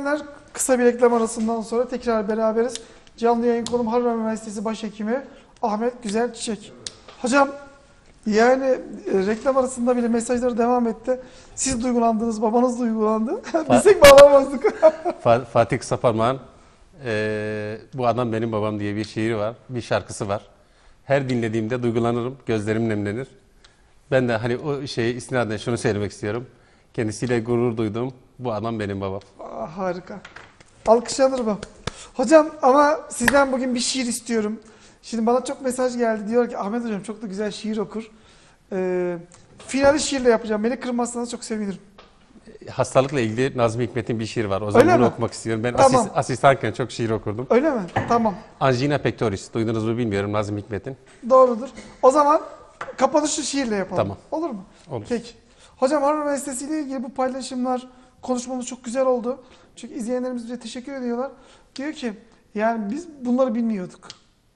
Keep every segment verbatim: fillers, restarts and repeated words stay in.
izleyenler, kısa bir reklam arasından sonra tekrar beraberiz. Canlı yayın konum Harran Üniversitesi Başhekimi Ahmet Güzel Çiçek. Hocam yani e, reklam arasında bile mesajları devam etti. Siz duygulandınız, babanız duygulandı. Biz tek bağlamazdık. Fatih Kısaparmak'ın e, Bu Adam Benim Babam diye bir şiiri var, bir şarkısı var. Her dinlediğimde duygulanırım, gözlerim nemlenir. Ben de hani o şeye istinaden şunu söylemek istiyorum. Kendisiyle gurur duydum. Bu adam benim babam. Aa, harika. Alkışlanır bu. Hocam ama sizden bugün bir şiir istiyorum. Şimdi bana çok mesaj geldi. Diyor ki Ahmet hocam çok da güzel şiir okur. Ee, finali şiirle yapacağım. Beni kırmazsanız çok sevinirim. Hastalıkla ilgili Nazmi Hikmet'in bir şiir var. O zaman Öyle bunu mi? okumak istiyorum. Ben Tamam. asist, asistanken çok şiir okurdum. Öyle mi? Tamam. Angina pectoris. Duydunuz mu bilmiyorum Nazmi Hikmet'in. Doğrudur. O zaman kapanışı şiirle yapalım. Tamam. Olur mu? Olur. Peki. Hocam Harran Üniversitesi ile ilgili bu paylaşımlar, konuşmamız çok güzel oldu. Çünkü izleyenlerimiz bize teşekkür ediyorlar. Diyor ki yani biz bunları bilmiyorduk.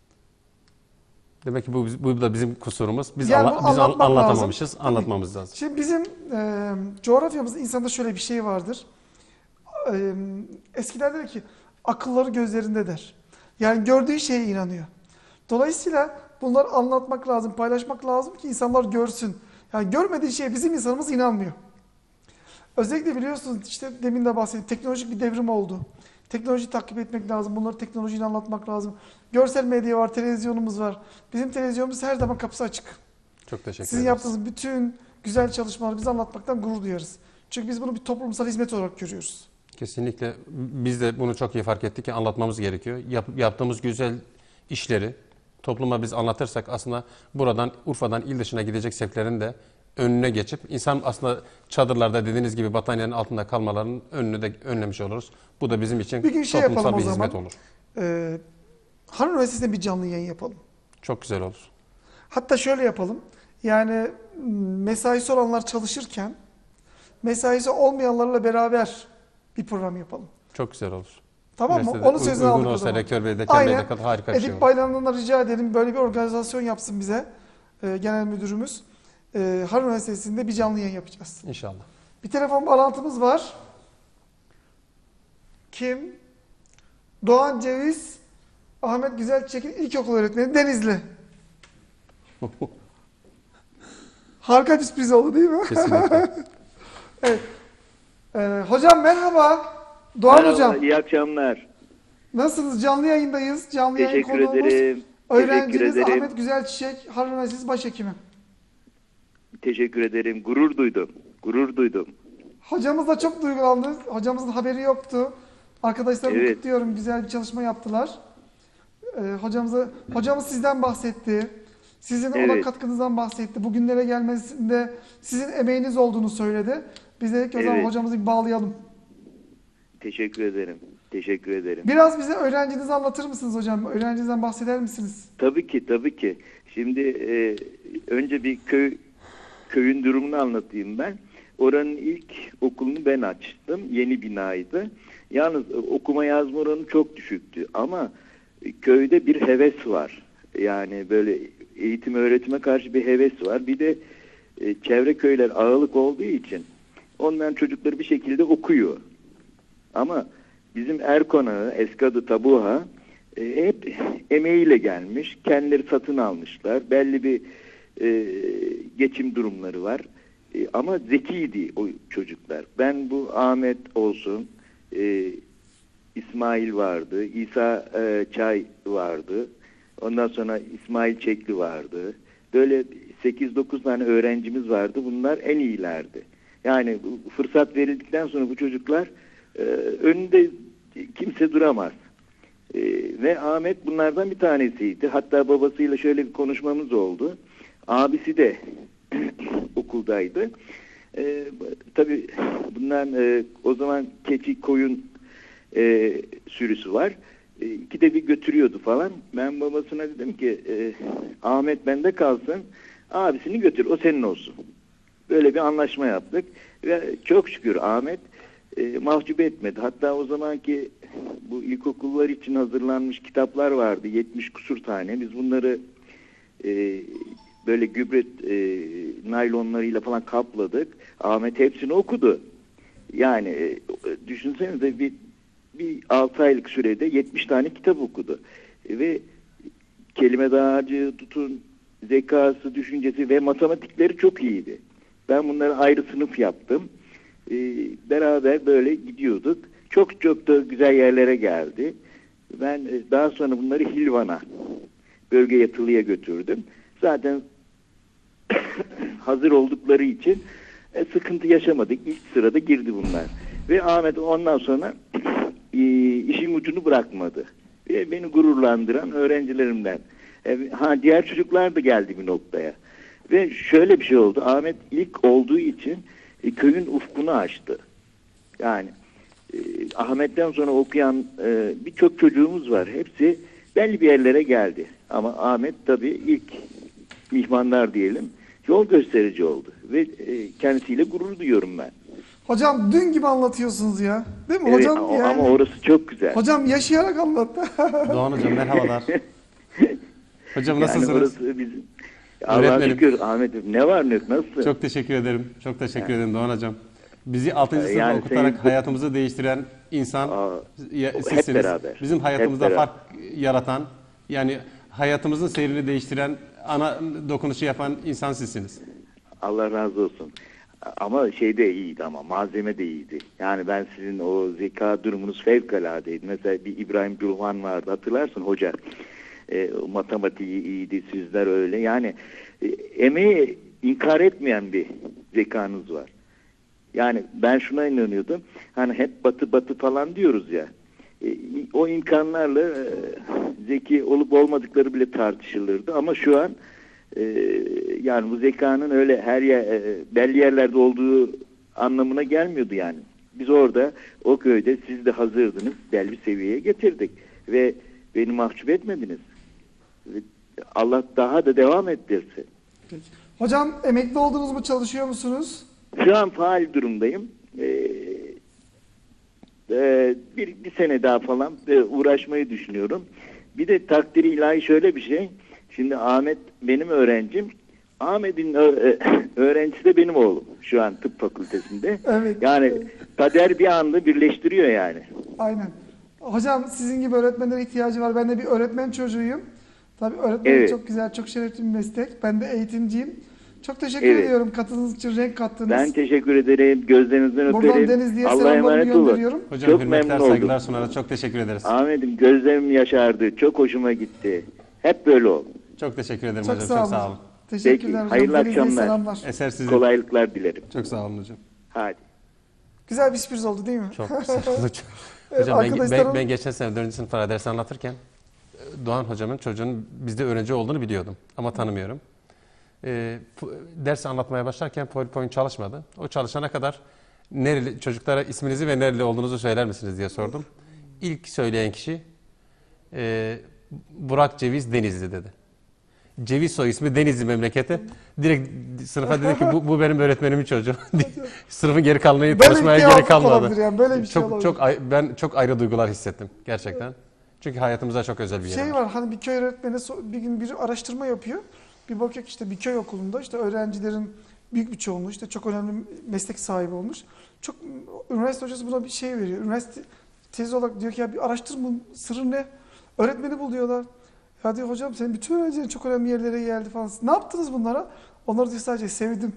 Demek ki bu, bu da bizim kusurumuz. Biz, Yani anla, biz an, anlatmak anlatamamışız, lazım. anlatmamız lazım. Şimdi bizim e, coğrafyamızda insanda şöyle bir şey vardır. E, eskiler der ki akılları gözlerinde der. Yani gördüğü şeye inanıyor. Dolayısıyla bunları anlatmak lazım, paylaşmak lazım ki insanlar görsün. Yani görmediği şeye bizim insanımız inanmıyor. Özellikle biliyorsunuz işte demin de bahsettim. Teknolojik bir devrim oldu. Teknolojiyi takip etmek lazım. Bunları teknolojiyle anlatmak lazım. Görsel medya var, televizyonumuz var. Bizim televizyonumuz her zaman kapısı açık. Çok teşekkür Sizin ederiz. yaptığınız bütün güzel çalışmaları bize anlatmaktan gurur duyarız. Çünkü biz bunu bir toplumsal hizmet olarak görüyoruz. Kesinlikle. Biz de bunu çok iyi fark ettik ki anlatmamız gerekiyor. Yap, yaptığımız güzel işleri topluma biz anlatırsak aslında buradan Urfa'dan il dışına gidecek sevklerin de önüne geçip insan aslında çadırlarda dediğiniz gibi battaniyenin altında kalmalarının önünü de önlemiş oluruz. Bu da bizim için Bir gün şey toplumsal yapalım bir o zaman. hizmet olur. Ee, Harran Üniversitesi'nde bir canlı yayın yapalım. Çok güzel olur. Hatta şöyle yapalım. Yani mesaisi olanlar çalışırken mesaisi olmayanlarla beraber bir program yapalım. Çok güzel olur. Tamam mı? Üniversitede Onu sözüne uygun aldık o olsa zaman. rektör bey de Kemal Aynen. de kadar harika bir şey Edip olur. Baylan'dan da rica edelim. Böyle bir organizasyon yapsın bize. Ee, genel müdürümüz. Ee, Harran Üniversitesi'nde bir canlı yayın yapacağız. İnşallah. Bir telefon bağlantımız var. Kim? Doğan Ceviz, Ahmet Güzel Çiçek'in ilkokul öğretmeni Denizli. Harika bir sürpriz oldu değil mi? Kesinlikle. Evet. Ee, hocam merhaba. Doğan Merhaba, hocam. iyi akşamlar. Nasılsınız? Canlı yayındayız. Canlı yayın Teşekkür konuğumuz. ederim. Öğrenciniz Teşekkür ederim. Ahmet Güzel Çiçek, Harran Üniversitesi Başhekimi. Teşekkür ederim. Gurur duydum. Gurur duydum. Hocamız da çok duygulandı. Hocamızın haberi yoktu. Arkadaşlarımı Evet. kutluyorum. Güzel bir çalışma yaptılar. Ee, hocamıza, hocamız sizden bahsetti. Sizin ona Evet. katkınızdan bahsetti. Bugünlere gelmesinde sizin emeğiniz olduğunu söyledi. Biz dedik ki o zaman Evet. hocamızı bir bağlayalım. Teşekkür ederim. Teşekkür ederim. Biraz bize öğrencinizi anlatır mısınız hocam? Öğrencinizden bahseder misiniz? Tabii ki, tabii ki. Şimdi e, önce bir köy köyün durumunu anlatayım ben. Oranın ilk okulunu ben açtım. Yeni binaydı. Yalnız e, okuma yazma oranı çok düşüktü. Ama e, köyde bir heves var. Yani böyle eğitim öğretime karşı bir heves var. Bir de e, çevre köyler ağalık olduğu için onların çocukları bir şekilde okuyor. Ama bizim Erkonağı, Eskadı Tabuha e, hep emeğiyle gelmiş. Kendileri satın almışlar. Belli bir e, geçim durumları var. E, ama zekiydi o çocuklar. Ben bu Ahmet olsun, e, İsmail vardı, İsa e, Çay vardı. Ondan sonra İsmail Çekli vardı. Böyle sekiz dokuz tane öğrencimiz vardı. Bunlar en iyilerdi. Yani fırsat verildikten sonra bu çocuklar e, önünde kimse duramaz. E, ve Ahmet bunlardan bir tanesiydi. Hatta babasıyla şöyle bir konuşmamız oldu. Abisi de okuldaydı. E, tabii bunların e, o zaman keçi koyun e, sürüsü var. E, ikide bir götürüyordu falan. Ben babasına dedim ki e, Ahmet bende kalsın, abisini götür, o senin olsun. Böyle bir anlaşma yaptık ve çok şükür Ahmet e, mahcup etmedi. Hatta o zamanki bu ilkokullar için hazırlanmış kitaplar vardı, yetmiş kusur tane. Biz bunları e, böyle gübre e, naylonlarıyla falan kapladık. Ahmet hepsini okudu. Yani e, düşünsenize bir bir altı aylık sürede yetmiş tane kitap okudu. E, ve kelime dağarcığı tutun, zekası, düşüncesi ve matematikleri çok iyiydi. Ben bunları ayrı sınıf yaptım. E, beraber böyle gidiyorduk. Çok çok da güzel yerlere geldi. Ben e, daha sonra bunları Hilvan'a, bölge yatılıya götürdüm. Zaten hazır oldukları için e, sıkıntı yaşamadık. İlk sırada girdi bunlar. Ve Ahmet ondan sonra e, işin ucunu bırakmadı. Ve beni gururlandıran öğrencilerimden. E, ha diğer çocuklar da geldi bir noktaya. Ve şöyle bir şey oldu. Ahmet ilk olduğu için e, köyün ufkunu açtı. Yani e, Ahmet'ten sonra okuyan e, birçok çocuğumuz var. Hepsi belli bir yerlere geldi. Ama Ahmet tabii ilk mihmanlar diyelim, yol gösterici oldu. Ve e, kendisiyle gurur duyuyorum ben. Hocam dün gibi anlatıyorsunuz ya. Değil mi Evet, hocam? ama, Yani, ama orası çok güzel. hocam yaşayarak anlattı. Doğan hocam merhabalar. Hocam Yani nasılsınız? orası bizim... Allah'a Öğretmenim. şükür Ahmet'im. Ne var ne yok, nasılsın? Çok teşekkür ederim. Çok teşekkür ederim Doğan hocam. Bizi altıncı sınıfta Yani okutarak senin- hayatımızı değiştiren insan Aa, ya, hep sizsiniz. beraber. Bizim hayatımızda Hep beraber. fark yaratan, yani hayatımızın seyrini değiştiren, ana dokunuşu yapan insan sizsiniz. Allah razı olsun. Ama şey de iyiydi, ama malzeme de iyiydi. Yani ben sizin o zeka durumunuz fevkaladeydi. Mesela bir İbrahim Gülhan vardı, hatırlarsın hoca. E, matematiği iyiydi, sizler öyle. Yani e, emeği inkar etmeyen bir zekanız var. Yani ben şuna inanıyordum. Hani hep batı batı falan diyoruz ya. E, o imkanlarla e, zeki olup olmadıkları bile tartışılırdı. Ama şu an e, yani bu zekanın öyle her yer, e, belli yerlerde olduğu anlamına gelmiyordu yani. Biz orada o köyde siz de hazırdınız, belli bir seviyeye getirdik ve beni mahcup etmediniz. Ve Allah daha da devam ettirsin. Peki. Hocam emekli oldunuz mu, çalışıyor musunuz? Şu an faal durumdayım. Ee, e, bir, bir sene daha falan e, uğraşmayı düşünüyorum. Bir de takdiri ilahi şöyle bir şey. Şimdi Ahmet benim öğrencim. Ahmet'in ö- öğrencisi de benim oğlum. Şu an tıp fakültesinde. Evet. Yani kader bir anda birleştiriyor yani. Aynen. Hocam sizin gibi öğretmenlere ihtiyacı var. Ben de bir öğretmen çocuğuyum. Tabii öğretmen Evet. çok güzel, çok şerefli bir meslek. Ben de eğitimciyim. Çok teşekkür Evet. ediyorum. Katıldığınız için renk kattınız. Ben teşekkür ederim. Gözlerinizden Buradan öperim. Denizli'ye Allah'a selamlarımı emanet olun. gönderiyorum. Hocam Çok hürmetler, memnun oldum. saygılar sunarız. Çok teşekkür ederiz. Ahmet'im gözlerim yaşardı. Çok hoşuma gitti. Hep böyle ol. Çok teşekkür ederim Çok hocam. sağ Çok olun. sağ olun. Teşekkürler Peki, hocam. hayırlı Denizli'ye akşamlar. selamlar. Eser sizin. Kolaylıklar dilerim. Çok sağ olun hocam. Hadi. Güzel bir sürpriz oldu değil mi? Çok sağ olun hocam. Evet, Hocam ben, arkadaşlarım- ben, ben geçen sene dördüncü sınıflara ders anlatırken e, Doğan hocamın çocuğunun bizde öğrenci olduğunu biliyordum ama tanımıyorum. E, pu- ders anlatmaya başlarken PowerPoint çalışmadı. O çalışana kadar nereli çocuklara isminizi ve nereli olduğunuzu söyler misiniz diye sordum. İlk söyleyen kişi e, Burak Ceviz Denizli dedi. Ceviz soy ismi, Denizli memleketi. Direkt sınıfa dedi ki bu, bu benim öğretmenimin çocuğu. Sınıfın geri kalanını Böyle tanışmaya bir gerek kıyafet kalmadı. olabilir yani, böyle bir şey çok olabilir. çok ay- ben çok ayrı duygular hissettim gerçekten. Çünkü hayatımızda çok özel bir yer. Şey var, hani bir köy öğretmeni so- bir gün bir araştırma yapıyor. Bir bakıyor ki işte bir köy okulunda işte öğrencilerin büyük bir çoğunluğu işte çok önemli meslek sahibi olmuş. Çok üniversite hocası buna bir şey veriyor. Üniversite tezi olarak diyor ki ya bir araştırma, sırrı ne? Öğretmeni bul diyorlar. Ya diyor hocam senin bütün öğrencilerin çok önemli yerlere geldi falan. Siz ne yaptınız bunlara? Onları diyor sadece sevdim.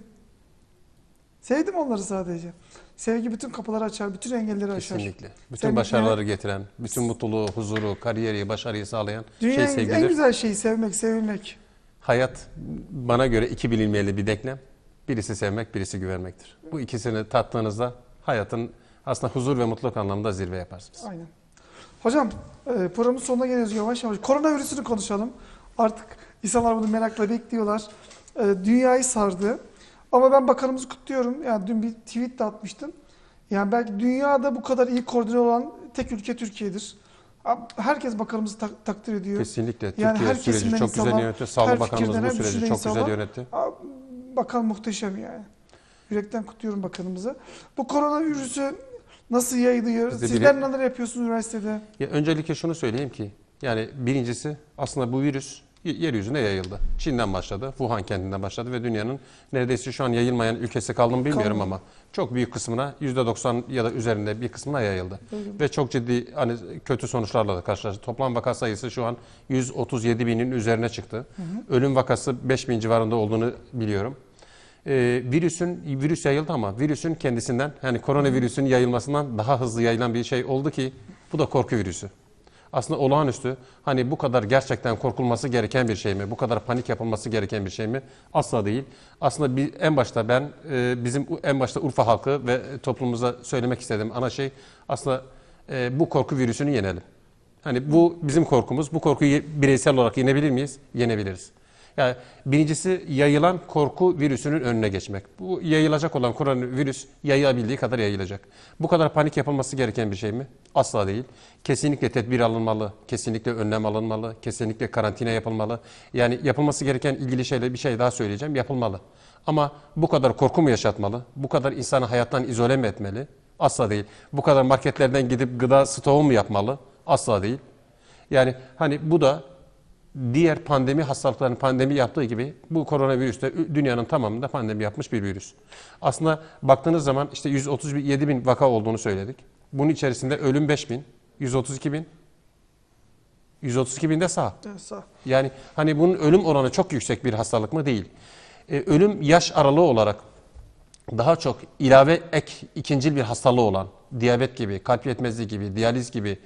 Sevdim onları sadece. Sevgi bütün kapıları açar, bütün engelleri aşar. Kesinlikle. Bütün Sevmek başarıları getiren, bütün mutluluğu, huzuru, kariyeri, başarıyı sağlayan Dünyanın şey en sevgidir. güzel şeyi sevmek, sevilmek. Hayat bana göre iki bilinmeyeli bir denklem. Birisi sevmek, birisi güvenmektir. Bu ikisini tattığınızda hayatın aslında huzur ve mutluluk anlamında zirve yaparsınız. Aynen. Hocam e, programın sonuna geliyoruz yavaş yavaş. Koronavirüsünü konuşalım. Artık insanlar bunu merakla bekliyorlar. E, dünyayı sardı. Ama ben bakanımızı kutluyorum. Yani dün bir tweet de atmıştım. Yani belki dünyada bu kadar iyi koordine olan tek ülke Türkiye'dir. Herkes bakanımızı tak- takdir ediyor. Kesinlikle. Yani Türkiye her süreci kesimden çok güzel insanlar, yönetti. her Sağlık Bakanımız fikirden, bu her süreci düşünceden çok güzel insanlar. yönetti. Aa, Bakan muhteşem yani. Yürekten kutluyorum bakanımızı. Bu koronavirüsü nasıl yayılıyor? Biz de Sizler bile- neler yapıyorsunuz üniversitede? Ya öncelikle şunu söyleyeyim ki yani birincisi aslında bu virüs yeryüzüne yayıldı. Çin'den başladı, Wuhan kentinden başladı ve dünyanın neredeyse şu an yayılmayan ülkesi kaldı mı bilmiyorum ama çok büyük kısmına yüzde doksan ya da üzerinde bir kısmına yayıldı. Evet. Ve çok ciddi hani kötü sonuçlarla da karşılaştı. Toplam vaka sayısı şu an yüz otuz yedi binin üzerine çıktı. Hı hı. Ölüm vakası beş bin civarında olduğunu biliyorum. Ee, virüsün virüs yayıldı ama virüsün kendisinden yani koronavirüsün yayılmasından daha hızlı yayılan bir şey oldu ki bu da korku virüsü. Aslında olağanüstü. Hani bu kadar gerçekten korkulması gereken bir şey mi? Bu kadar panik yapılması gereken bir şey mi? Asla değil. Aslında bir, en başta ben e, bizim en başta Urfa halkı ve toplumumuza söylemek istediğim ana şey aslında e, bu korku virüsünü yenelim. Hani bu bizim korkumuz. Bu korkuyu bireysel olarak yenebilir miyiz? Yenebiliriz. Yani birincisi yayılan korku virüsünün önüne geçmek. Bu yayılacak olan koronavirüs yayılabildiği kadar yayılacak. Bu kadar panik yapılması gereken bir şey mi? Asla değil. Kesinlikle tedbir alınmalı, kesinlikle önlem alınmalı, kesinlikle karantina yapılmalı. Yani yapılması gereken ilgili şeyle bir şey daha söyleyeceğim, yapılmalı. Ama bu kadar korku mu yaşatmalı? Bu kadar insanı hayattan izole mi etmeli? Asla değil. Bu kadar marketlerden gidip gıda stoğu mu yapmalı? Asla değil. Yani hani bu da diğer pandemi hastalıklarının pandemi yaptığı gibi bu koronavirüs de dünyanın tamamında pandemi yapmış bir virüs. Aslında baktığınız zaman işte yüz otuz yedi bin vaka olduğunu söyledik. Bunun içerisinde ölüm beş bin, yüz otuz iki bin, yüz otuz iki bin de sağ. Evet, sağ. Yani hani bunun ölüm oranı çok yüksek bir hastalık mı? Değil. Ee, ölüm yaş aralığı olarak daha çok ilave ek ikincil bir hastalığı olan diyabet gibi, kalp yetmezliği gibi, diyaliz gibi,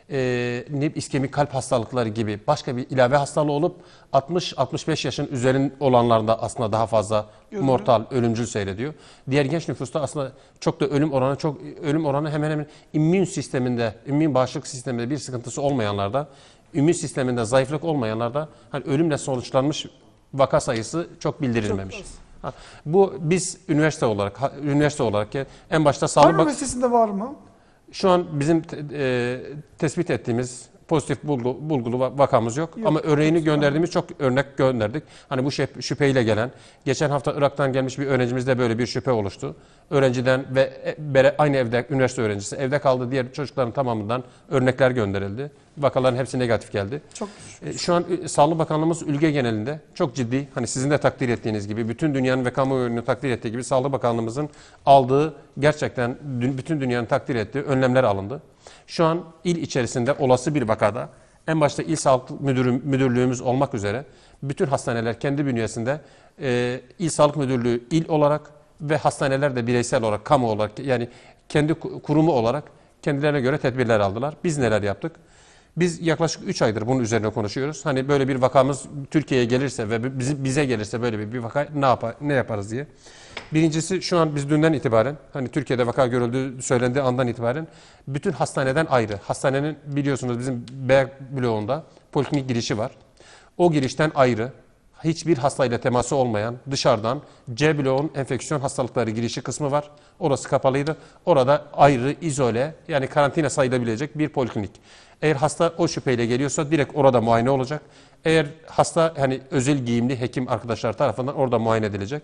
e, iskemik kalp hastalıkları gibi başka bir ilave hastalığı olup altmış altmış beş yaşın üzerinde olanlarda aslında daha fazla Görünür. mortal, ölümcül seyrediyor. Diğer genç nüfusta aslında çok da ölüm oranı çok ölüm oranı hemen hemen immün sisteminde, immün bağışıklık sisteminde bir sıkıntısı olmayanlarda, immün sisteminde zayıflık olmayanlarda hani ölümle sonuçlanmış vaka sayısı çok bildirilmemiş. Çok ha, bu biz üniversite olarak üniversite olarak en başta sağlık Harun Üniversitesi'nde var mı? Şu an bizim e, tespit ettiğimiz pozitif bulgu, bulgulu vakamız yok. yok. Ama örneğini gönderdiğimiz çok örnek gönderdik. Hani bu şüpheyle gelen, geçen hafta Irak'tan gelmiş bir öğrencimizde böyle bir şüphe oluştu. Öğrenciden ve aynı evde, üniversite öğrencisi, evde kaldığı diğer çocukların tamamından örnekler gönderildi. Vakaların hepsi negatif geldi. Çok e, Şu an Sağlık Bakanlığımız ülke genelinde çok ciddi, hani sizin de takdir ettiğiniz gibi, bütün dünyanın ve kamuoyunun takdir ettiği gibi Sağlık Bakanlığımızın aldığı, gerçekten bütün dünyanın takdir ettiği önlemler alındı. Şu an il içerisinde olası bir vakada en başta İl Sağlık Müdürü, Müdürlüğümüz olmak üzere bütün hastaneler kendi bünyesinde e, İl Sağlık Müdürlüğü il olarak ve hastaneler de bireysel olarak, kamu olarak yani kendi kurumu olarak kendilerine göre tedbirler aldılar. Biz neler yaptık? Biz yaklaşık üç aydır bunun üzerine konuşuyoruz. Hani böyle bir vakamız Türkiye'ye gelirse ve bize gelirse böyle bir, bir vaka ne yapar, ne yaparız diye. Birincisi şu an biz dünden itibaren hani Türkiye'de vaka görüldüğü söylendiği andan itibaren bütün hastaneden ayrı. Hastanenin biliyorsunuz bizim B bloğunda poliklinik girişi var. O girişten ayrı hiçbir hastayla teması olmayan dışarıdan C bloğun enfeksiyon hastalıkları girişi kısmı var. Orası kapalıydı. Orada ayrı, izole yani karantina sayılabilecek bir poliklinik. Eğer hasta o şüpheyle geliyorsa direkt orada muayene olacak. Eğer hasta hani özel giyimli hekim arkadaşlar tarafından orada muayene edilecek.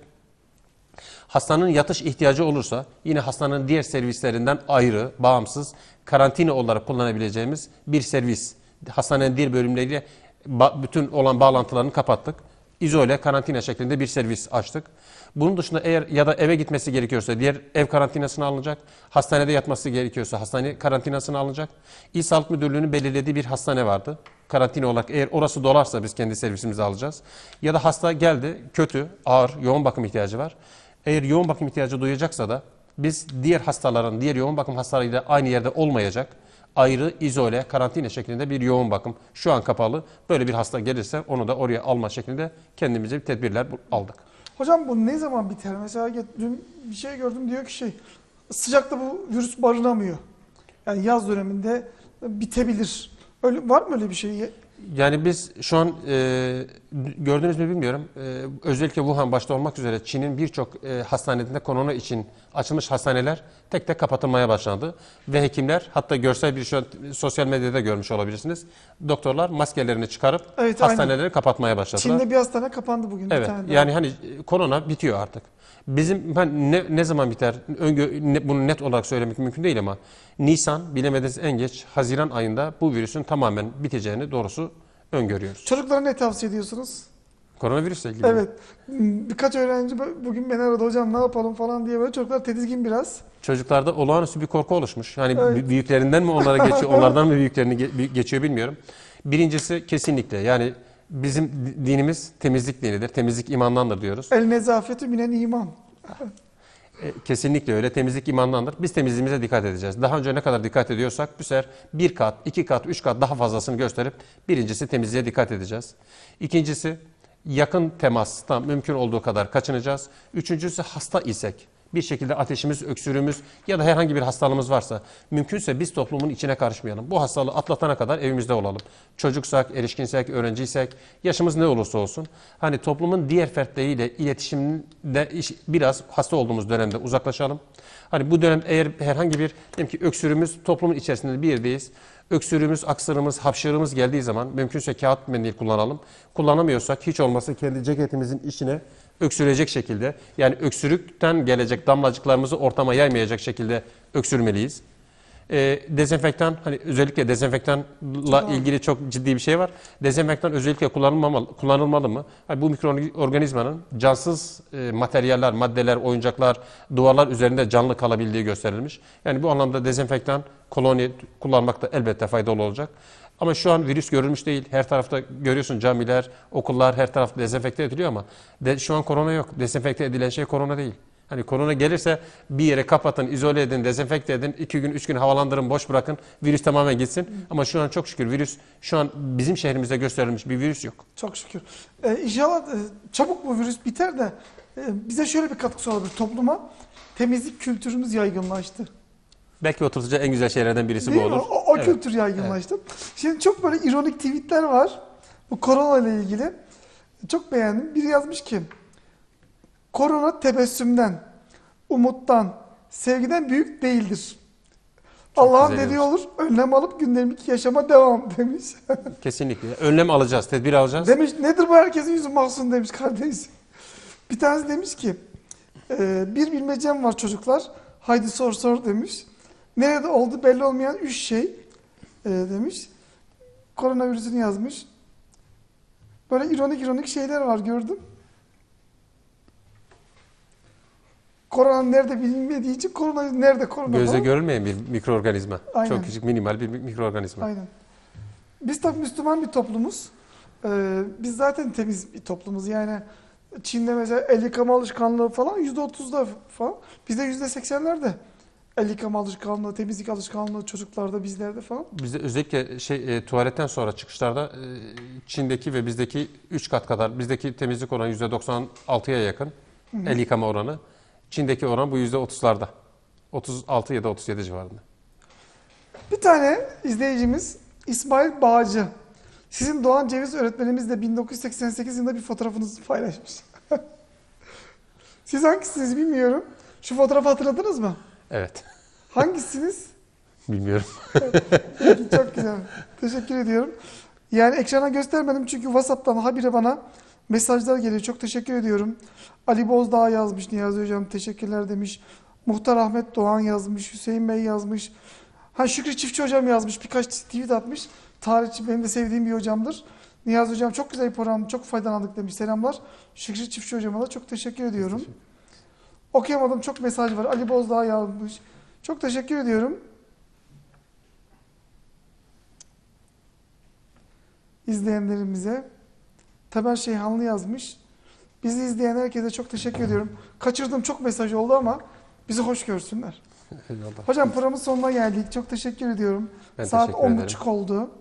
Hastanın yatış ihtiyacı olursa yine hastanın diğer servislerinden ayrı, bağımsız, karantina olarak kullanabileceğimiz bir servis. Hastanenin diğer bölümleriyle bütün olan bağlantılarını kapattık. İzole, karantina şeklinde bir servis açtık. Bunun dışında eğer ya da eve gitmesi gerekiyorsa diğer ev karantinasına alınacak. Hastanede yatması gerekiyorsa hastane karantinasına alınacak. İl Sağlık Müdürlüğü'nün belirlediği bir hastane vardı. Karantina olarak eğer orası dolarsa biz kendi servisimizi alacağız. Ya da hasta geldi, kötü, ağır, yoğun bakım ihtiyacı var. Eğer yoğun bakım ihtiyacı duyacaksa da biz diğer hastaların, diğer yoğun bakım hastalarıyla aynı yerde olmayacak, ayrı, izole, karantina şeklinde bir yoğun bakım şu an kapalı. Böyle bir hasta gelirse onu da oraya alma şeklinde kendimize bir tedbirler aldık. Hocam bu ne zaman biter? Mesela dün bir şey gördüm diyor ki şey sıcakta bu virüs barınamıyor. Yani yaz döneminde bitebilir. Öyle, var mı öyle bir şey? Yani biz şu an e, gördünüz mü bilmiyorum. E, özellikle Wuhan başta olmak üzere Çin'in birçok e, hastanesinde korona için açılmış hastaneler tek tek kapatılmaya başlandı. Ve hekimler hatta görsel bir şu sosyal medyada görmüş olabilirsiniz. Doktorlar maskelerini çıkarıp evet, hastaneleri aynen. kapatmaya başladılar. Çin'de bir hastane kapandı bugün. Evet. Bir tane yani hani korona bitiyor artık. Bizim ben ne, ne zaman biter? Öngö, ne, bunu net olarak söylemek mümkün değil ama Nisan bilemediniz en geç Haziran ayında bu virüsün tamamen biteceğini doğrusu öngörüyoruz. Çocuklara ne tavsiye ediyorsunuz? Koronavirüsle ilgili. Evet. Birkaç öğrenci bugün beni aradı, hocam ne yapalım falan diye, böyle çocuklar tedirgin biraz. Çocuklarda olağanüstü bir korku oluşmuş. Yani Evet. büyüklerinden mi onlara geçiyor, onlardan mı büyüklerini ge- geçiyor bilmiyorum. Birincisi kesinlikle yani bizim dinimiz temizlik dinidir. Temizlik imandandır diyoruz. El nezafetü minen iman. E, Kesinlikle öyle. Temizlik imandandır. Biz temizliğimize dikkat edeceğiz. Daha önce ne kadar dikkat ediyorsak bu sefer bir kat, iki kat, üç kat daha fazlasını gösterip birincisi temizliğe dikkat edeceğiz. İkincisi yakın temastan mümkün olduğu kadar kaçınacağız. Üçüncüsü hasta isek, bir şekilde ateşimiz, öksürüğümüz ya da herhangi bir hastalığımız varsa mümkünse biz toplumun içine karışmayalım. Bu hastalığı atlatana kadar evimizde olalım. Çocuksak, erişkinsek, öğrenciysek, yaşımız ne olursa olsun. Hani toplumun diğer fertleriyle iletişimde biraz hasta olduğumuz dönemde uzaklaşalım. Hani bu dönem eğer herhangi bir diyelim ki öksürüğümüz toplumun içerisinde bir yerdeyiz. Öksürüğümüz, aksırığımız, hapşırığımız geldiği zaman mümkünse kağıt mendil kullanalım. Kullanamıyorsak hiç olmazsa kendi ceketimizin içine öksürecek şekilde, yani öksürükten gelecek damlacıklarımızı ortama yaymayacak şekilde öksürmeliyiz. Ee, dezenfektan, hani özellikle dezenfektanla ilgili çok ciddi bir şey var. Dezenfektan özellikle kullanılmamalı, kullanılmalı mı? Hani bu mikroorganizmanın cansız e, materyaller, maddeler, oyuncaklar, duvarlar üzerinde canlı kalabildiği gösterilmiş. Yani bu anlamda dezenfektan, koloni kullanmakta elbette faydalı olacak. Ama şu an virüs görülmüş değil. Her tarafta görüyorsun camiler, okullar her taraf dezenfekte ediliyor ama de, şu an korona yok. Dezenfekte edilen şey korona değil. Hani korona gelirse bir yere kapatın, izole edin, dezenfekte edin, iki gün, üç gün havalandırın, boş bırakın, virüs tamamen gitsin. Ama şu an çok şükür virüs, şu an bizim şehrimizde gösterilmiş bir virüs yok. Çok şükür. Ee, inşallah e, çabuk bu virüs biter de e, bize şöyle bir katkısı olabilir topluma. Temizlik kültürümüz yaygınlaştı. Belki oturacağı en güzel şeylerden birisi Değil bu mi? olur. O, o Evet. kültür yaygınlaştı. Şimdi çok böyle ironik tweetler var. Bu korona ile ilgili. Çok beğendim. Biri yazmış ki korona tebessümden, umuttan, sevgiden büyük değildir. Allah'ın güzel dediği yazmış. olur. Önlem alıp gündelik yaşama devam demiş. Kesinlikle. Önlem alacağız, tedbir alacağız. Demiş nedir bu, herkesin yüzü mahzun demiş kardeş. Bir tanesi demiş ki e, bir bilmecem var çocuklar. Haydi sor sor demiş. Nerede oldu belli olmayan üç şey e, demiş. Koronavirüsünü yazmış. Böyle ironik ironik şeyler var, gördüm. Korona nerede bilinmediği için korona nerede korona Gözle falan. görülmeyen bir mikroorganizma. Aynen. Çok küçük, minimal bir mikroorganizma. Aynen. Biz tabii Müslüman bir toplumuz. Ee, biz zaten temiz bir toplumuz. Yani Çin'de mesela el yıkama alışkanlığı falan yüzde otuzda falan. Bizde yüzde seksenlerde el yıkama alışkanlığı, temizlik alışkanlığı çocuklarda, bizlerde falan. Bizde özellikle şey e, tuvaletten sonra çıkışlarda e, Çin'deki ve bizdeki üç kat kadar, bizdeki temizlik oranı yüzde doksan altıya yakın. Hı hı. El yıkama oranı. Çin'deki oran bu yüzde otuzlarda. otuz altı ya da otuz yedi civarında. Bir tane izleyicimiz İsmail Bağcı. Sizin Doğan Ceviz öğretmenimizle bin dokuz yüz seksen sekiz yılında bir fotoğrafınızı paylaşmış. Siz hangisiniz bilmiyorum. Şu fotoğrafı hatırladınız mı? Evet. Hangisiniz? Bilmiyorum. Peki, çok güzel. Teşekkür ediyorum. Yani ekrana göstermedim çünkü WhatsApp'tan habire bana mesajlar geliyor. Çok teşekkür ediyorum. Ali Bozdağ yazmış, Niyazi Hocam teşekkürler demiş. Muhtar Ahmet Doğan yazmış, Hüseyin Bey yazmış. Ha Şükrü Çiftçi Hocam yazmış, birkaç tweet atmış. Tarihçi, benim de sevdiğim bir hocamdır. Niyazi Hocam çok güzel bir program, çok faydalandık demiş. Selamlar. Şükrü Çiftçi Hocam'a da çok teşekkür ediyorum. Okuyamadım, çok mesaj var. Ali Bozdağ yazmış. Çok teşekkür ediyorum. İzleyenlerimize. Taber Şeyhanlı yazmış. Bizi izleyen herkese çok teşekkür ediyorum. Kaçırdığım çok mesaj oldu ama bizi hoş görsünler. Eyvallah. Hocam programın sonuna geldik. Çok teşekkür ediyorum. Ben Saat teşekkür on ederim. buçuk oldu.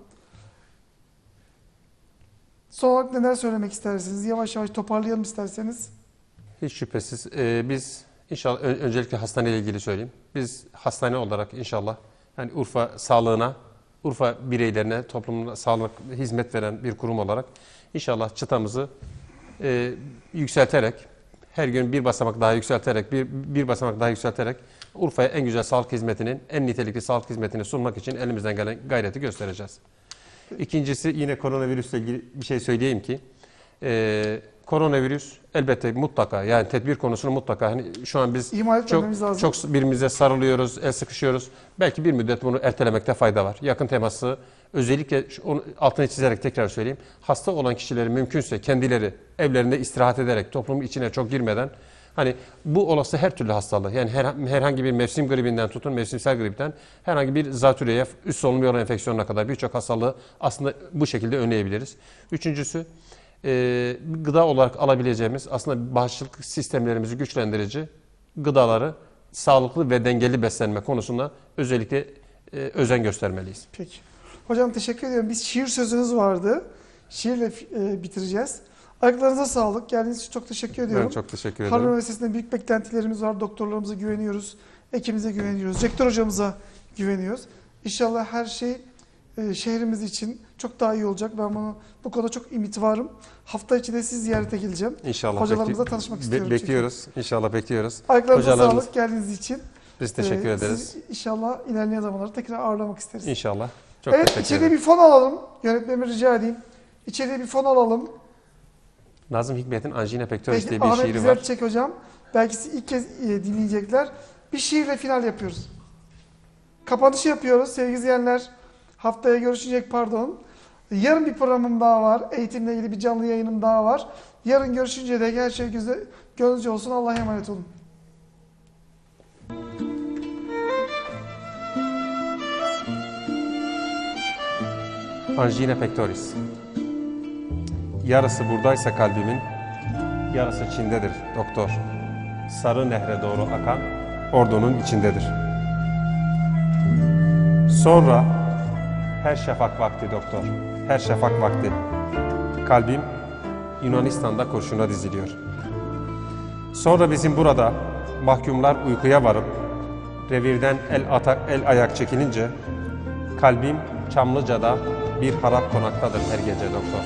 Son olarak neler söylemek istersiniz? Yavaş yavaş toparlayalım isterseniz. Hiç şüphesiz. Ee, biz inşallah ön- öncelikle hastaneyle ilgili söyleyeyim. Biz hastane olarak inşallah yani Urfa sağlığına, Urfa bireylerine, toplumuna sağlık hizmet veren bir kurum olarak inşallah çıtamızı e, yükselterek, her gün bir basamak daha yükselterek, bir, bir basamak daha yükselterek Urfa'ya en güzel sağlık hizmetinin, en nitelikli sağlık hizmetini sunmak için elimizden gelen gayreti göstereceğiz. İkincisi yine koronavirüsle ilgili bir şey söyleyeyim ki e, koronavirüs elbette mutlaka yani tedbir konusunu mutlaka hani şu an biz İhmal çok etmememiz lazım. çok birbirimize sarılıyoruz, el sıkışıyoruz. Belki bir müddet bunu ertelemekte fayda var. Yakın teması Özellikle şu- onu altını çizerek tekrar söyleyeyim. Hasta olan kişileri mümkünse kendileri evlerinde istirahat ederek toplumun içine çok girmeden hani bu olası her türlü hastalığı yani her, herhangi bir mevsim gribinden tutun mevsimsel gripten herhangi bir zatürreye üst solunum yolu enfeksiyonuna kadar birçok hastalığı aslında bu şekilde önleyebiliriz. Üçüncüsü e, gıda olarak alabileceğimiz aslında bağışıklık sistemlerimizi güçlendirici gıdaları sağlıklı ve dengeli beslenme konusunda özellikle e, özen göstermeliyiz. Peki. Hocam teşekkür ediyorum. Biz şiir sözünüz vardı. Şiirle e, bitireceğiz. Ayaklarınıza sağlık. Geldiğiniz için çok teşekkür ediyorum. Ben çok teşekkür Harran ederim. Üniversitesi'nde büyük beklentilerimiz var. Doktorlarımıza güveniyoruz. Ekibimize güveniyoruz. Rektör hocamıza güveniyoruz. İnşallah her şey e, şehrimiz için çok daha iyi olacak. Ben bunu bu konuda çok ümit varım. Hafta içi de sizi ziyarete geleceğim. İnşallah Hocalarımızla bekli- tanışmak be- istiyorum. bekliyoruz. İnşallah bekliyoruz. Ayaklarınıza Hocalarımız- sağlık geldiğiniz için. Biz teşekkür Ee, ederiz. Sizi inşallah ilerleyen zamanlarda tekrar ağırlamak isteriz. İnşallah. Çok Evet, teşekkür içeriye ederim. bir fon alalım. Yönetmenime rica edeyim. İçeriye bir fon alalım. Nazım Hikmet'in Angina Pectoris Belki diye bir Ahmet şiiri Güzel var. Çiçek hocam. Belki siz ilk kez e, dinleyecekler. Bir şiirle final yapıyoruz. Kapanışı yapıyoruz sevgili izleyenler. Haftaya görüşecek pardon. Yarın bir programım daha var. Eğitimle ilgili bir canlı yayınım daha var. Yarın görüşünce de her şey güzel, gönlünüzce olsun. Allah'a emanet olun. Angina Pectoris. Yarısı buradaysa kalbimin, yarısı Çin'dedir doktor. Sarı nehre doğru akan ordunun içindedir. Sonra her şafak vakti doktor, her şafak vakti. Kalbim Yunanistan'da kurşuna diziliyor. Sonra bizim burada mahkumlar uykuya varıp revirden el, ata, el ayak çekilince kalbim Çamlıca'da bir harap konaktadır her gece doktor.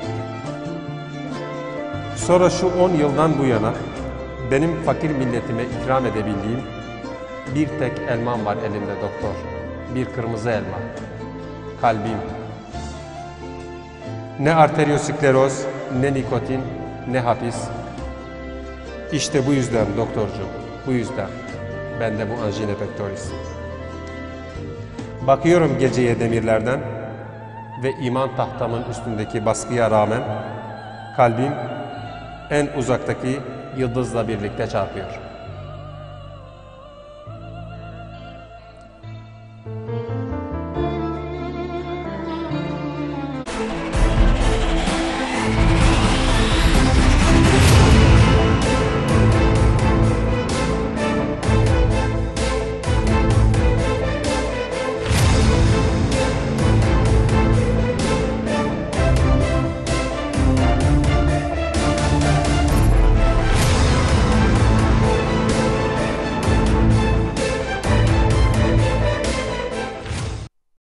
Sonra şu on yıldan bu yana benim fakir milletime ikram edebildiğim bir tek elmam var elimde doktor. Bir kırmızı elma. Kalbim. Ne arterioskleroz, ne nikotin, ne hapis. İşte bu yüzden doktorcuğum, bu yüzden bende bu angina pectoris. Bakıyorum geceye demirlerden ve iman tahtamın üstündeki baskıya rağmen kalbim en uzaktaki yıldızla birlikte çarpıyor.